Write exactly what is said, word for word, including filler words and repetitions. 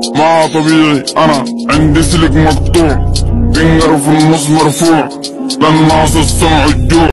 ما طبيعي انا عندي سلك مقطوع، فنجر في النص مرفوع للناس السمع الجوع.